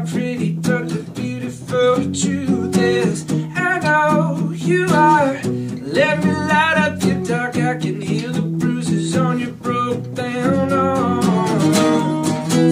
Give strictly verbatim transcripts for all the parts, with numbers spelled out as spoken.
are pretty, but the beautiful truth is I know you are. Let me light up your dark. I can heal the bruises on your broke down arm.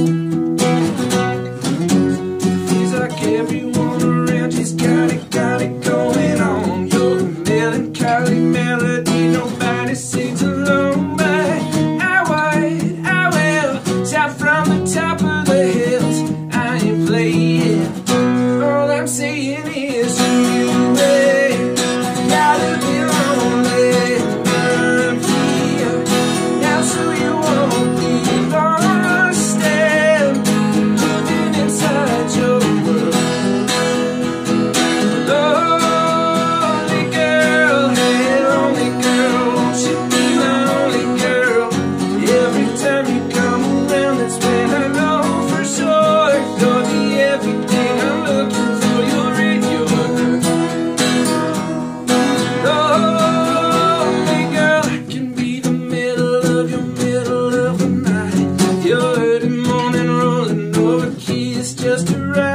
Feels like everyone around you's got it, got it going on. You're a melancholy melody nobody sings alone, but I would, I will shout from the top of the hills. I ain't playing. All I'm saying is you ain't gotta be lonely. I'm here now, so you won't be lost and living inside your world. Lonely girl, hey lonely girl, won't you be my only girl? Every time you come around, that's when I know for sure you're the everything I'm looking for. You're in your world. Lonely girl, I can be the middle of your middle of the night. Your early morning rolling over keys just to ride.